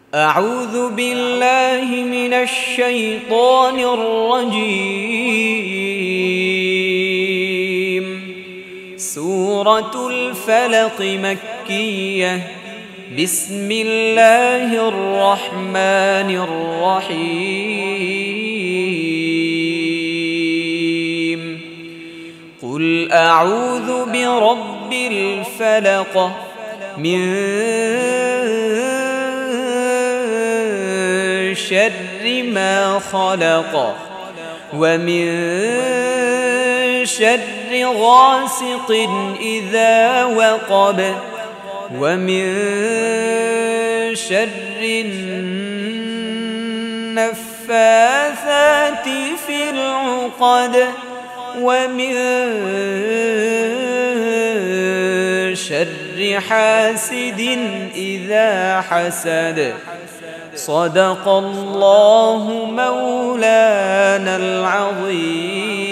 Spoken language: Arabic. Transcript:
أعوذ بالله من الشيطان الرجيم. سورة الفلق مكية. بسم الله الرحمن الرحيم. قل أعوذ برب الفلق من شر ما خلق ومن شر غاسق إذا وقب ومن شر النفاثات في العقد ومن شر حاسد إذا حسد. صدق الله مولانا العظيم.